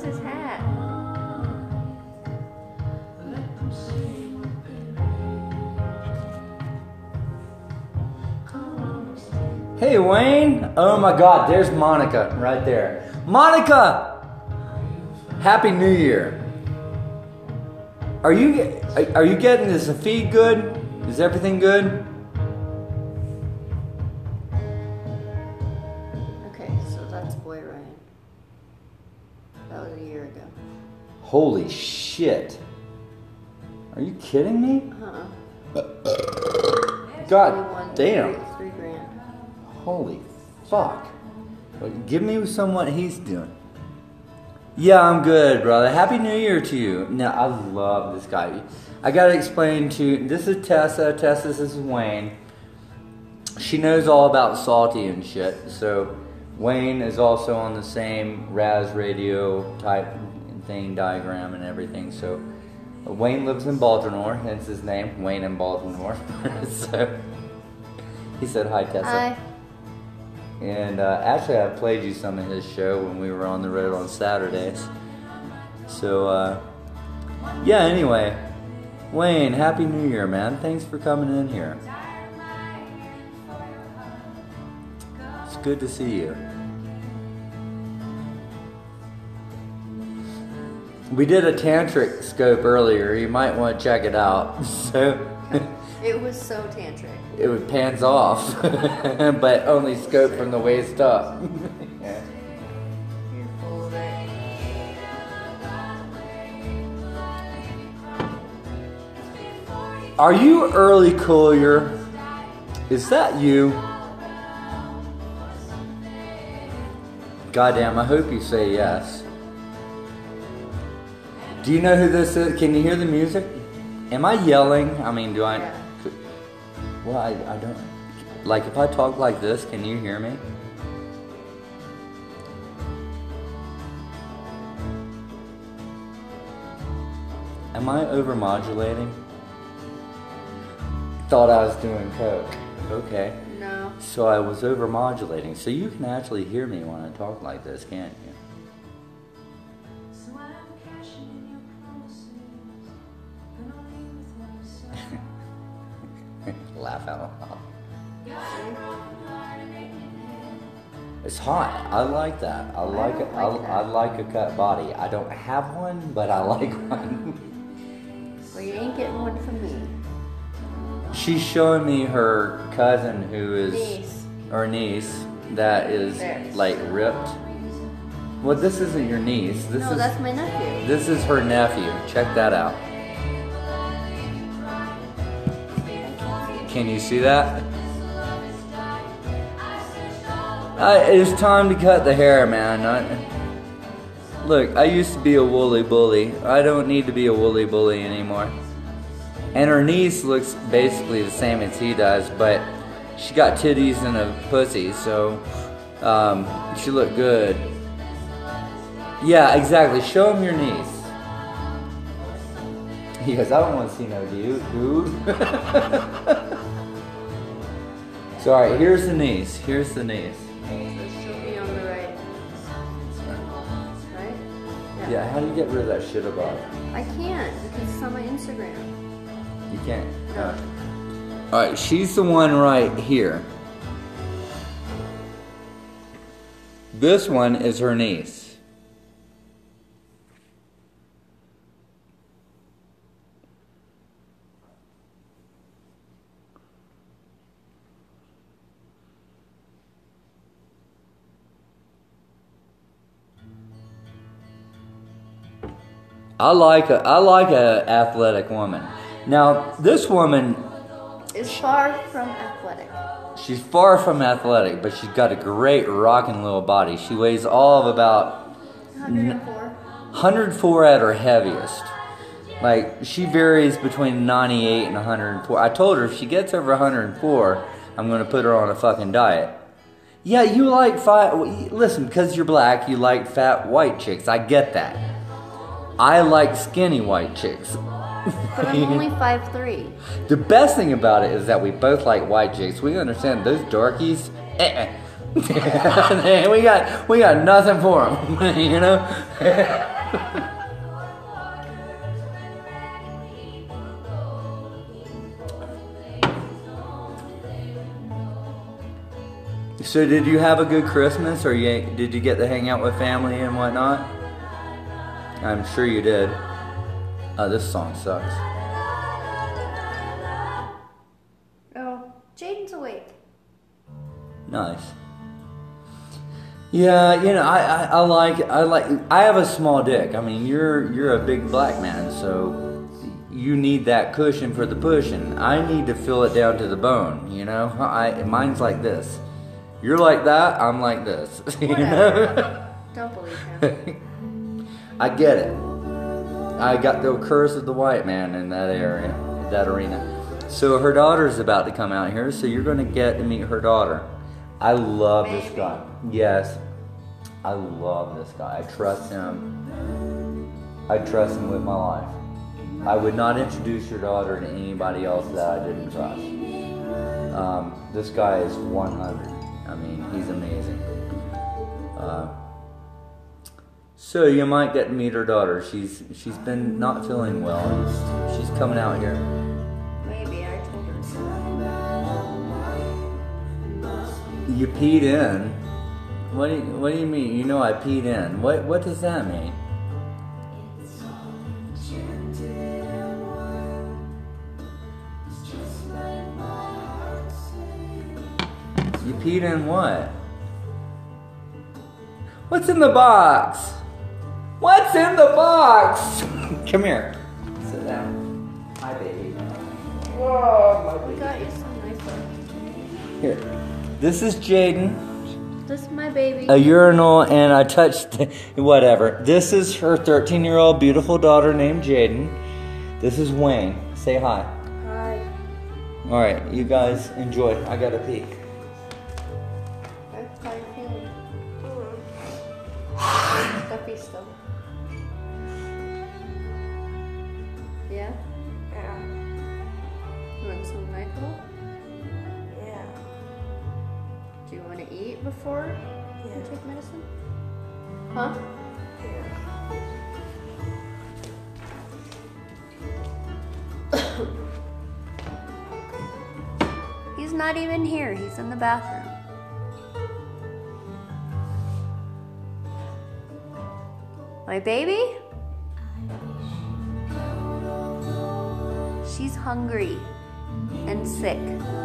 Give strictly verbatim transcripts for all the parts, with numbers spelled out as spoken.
his hat? Hey, Wayne. Oh my God, there's Monica right there. Monica! Happy New Year. Are you are you getting this feed good? Is everything good? Okay, so that's Boy Ryan. That was a year ago. Holy shit. Are you kidding me? Uh-uh. God damn. Three, three grand. Holy fuck. Give me someone he's doing. Yeah, I'm good, brother. Happy New Year to you. Now, I love this guy. I gotta explain to this is Tessa. Tessa, this is Wayne. She knows all about salty and shit. So, Wayne is also on the same Raz radio type thing, diagram and everything. So, Wayne lives in Baltimore, hence his name, Wayne in Baltimore. So, he said hi, Tessa. Hi. And uh, actually, I played you some of his show when we were on the road on Saturdays. So, uh, yeah, anyway. Wayne, Happy New Year, man. Thanks for coming in here. It's good to see you. We did a tantric scope earlier. You might want to check it out. So It was so tantric. It would pans off, but only scope from the waist up. Yeah. You're full of it. Are you Early Collier? Is that you? Goddamn, I hope you say yes. Do you know who this is? Can you hear the music? Am I yelling? I mean, do I... Yeah. Well, I, I don't... Like, if I talk like this, can you hear me? Am I overmodulating? Thought I was doing coke. Okay. No. So I was overmodulating. So you can actually hear me when I talk like this, can't you? Laugh out loud. It's hot. I like that. I like it. I, like I like a cut body. I don't have one, but I like one. Well, you ain't getting one from me. She's showing me her cousin who is Niece. or niece that is There. like ripped. Well, this isn't your niece. This No, is that's my nephew. this is her nephew. Check that out. Can you see that? Uh, it's time to cut the hair, man. I, look, I used to be a woolly bully. I don't need to be a woolly bully anymore. And her niece looks basically the same as he does, but she got titties and a pussy, so um, she looked good. Yeah, exactly. Show him your niece. He goes, I don't want to see no dude. dude. So, alright, here's the niece. Here's the niece. So she'll be on the right. Right? Yeah, how do you get rid of that shit above? I can't because it's on my Instagram. You can't. No. Alright, she's the one right here. This one is her niece. I like a I like a athletic woman. Now this woman, Is far from athletic. she's far from athletic, but she's got a great rocking little body. She weighs all of about one oh four. one hundred four at her heaviest. Like she varies between ninety-eight and one hundred four. I told her if she gets over one hundred four, I'm gonna put her on a fucking diet. Yeah, you like fat. Listen, because you're black, you like fat white chicks. I get that. I like skinny white chicks. But I'm only five three. The best thing about it is that we both like white chicks. We understand those darkies. Eh-eh. we got we got nothing for them, you know. So did you have a good Christmas, or you, did you get to hang out with family and whatnot? I'm sure you did. Oh, this song sucks. Oh, Jaden's awake. Nice. Yeah, you know, I, I, I like I like I have a small dick. I mean, you're you're a big black man, so you need that cushion for the pushing. I need to feel it down to the bone. You know, I mine's like this. You're like that. I'm like this. You know? Don't believe him. I get it. I got the curse of the white man in that area, that arena. So her daughter's about to come out here, so you're going to get to meet her daughter. I love Maybe. this guy. Yes, I love this guy. I trust him. I trust him with my life. I would not introduce your daughter to anybody else that I didn't trust. Um, this guy is one hundred. I mean, he's amazing. Uh, so you might get to meet her daughter. She's she's been not feeling well, and she's coming out here. Maybe, I told her so. You peed in. What do you, what do you mean? You know I peed in. What what does that mean? You peed in what? What's in the box? What's in the box? Come here. Sit down. Hi, baby. Whoa, my We baby. got you some nice ones. Here. This is Jaden. This is my baby. A urinal, and I touched whatever. This is her thirteen-year-old beautiful daughter named Jaden. This is Wayne. Say hi. Hi. All right, you guys enjoy. I gotta pee. How are you feeling? Mm. Stuffy still. Yeah? Yeah. You want some Michael? Yeah. Do you want to eat before you Yeah. take medicine? Huh? He's not even here. He's in the bathroom. My baby? She's hungry and sick.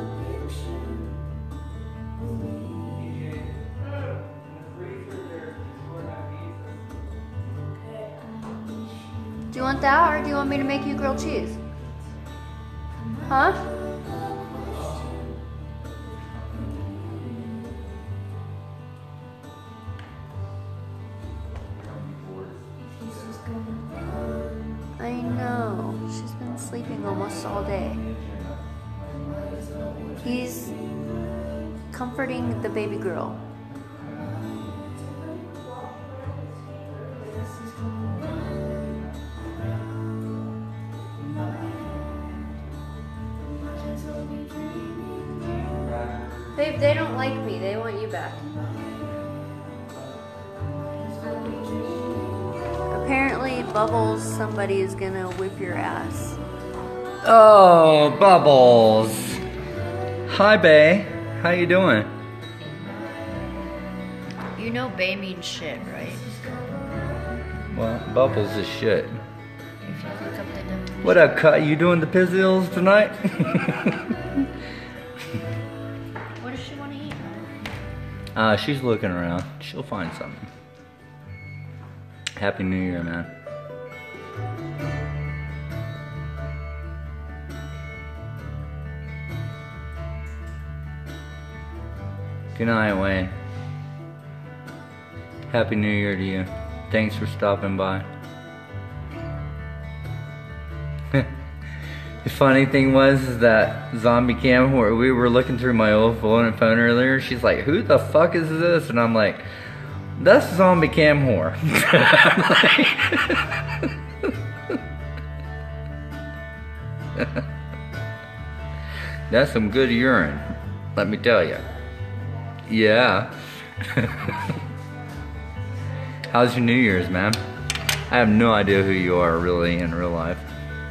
Do you want that, or do you want me to make you grilled cheese? Huh? I know. She's been sleeping almost all day. He's comforting the baby girl. Babe, they don't like me. They want you back. Apparently, Bubbles, somebody is gonna whip your ass. Oh, Bubbles. Hi, Bae. How you doing? You know Bay means shit, right? Well, Bubbles is shit. If you look up the definition. What up, Cut? You doing the pizzles tonight? What does she want to eat? uh, she's looking around. She'll find something. Happy New Year, man. Good night, Wayne. Happy New Year to you. Thanks for stopping by. The funny thing was is that zombie cam where we were looking through my old phone phone earlier, she's like, who the fuck is this? And I'm like, that's zombie cam whore. That's some good urine, let me tell you. Yeah. How's your New Year's, man? I have no idea who you are really in real life.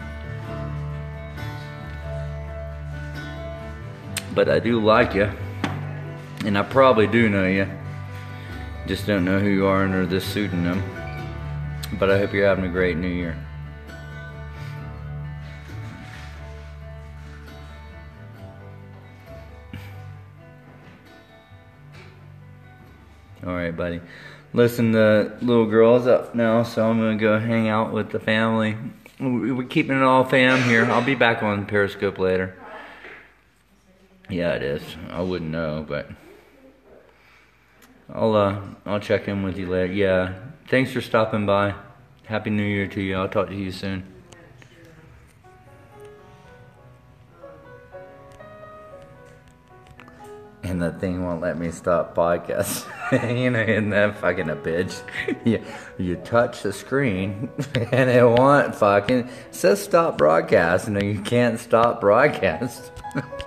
But I do like you. And I probably do know you. Just don't know who you are under this pseudonym. But I hope you're having a great New Year. Alright, buddy. Listen, the little girl's up now, so I'm going to go hang out with the family. We're keeping it all fam here. I'll be back on Periscope later. Yeah, it is. I wouldn't know, but I'll uh I'll check in with you later. Yeah. Thanks for stopping by. Happy New Year to you. I'll talk to you soon. And the thing won't let me stop podcast. You know, isn't that fucking a bitch? you, you touch the screen and it won't fucking it says stop broadcast and you can't stop broadcast.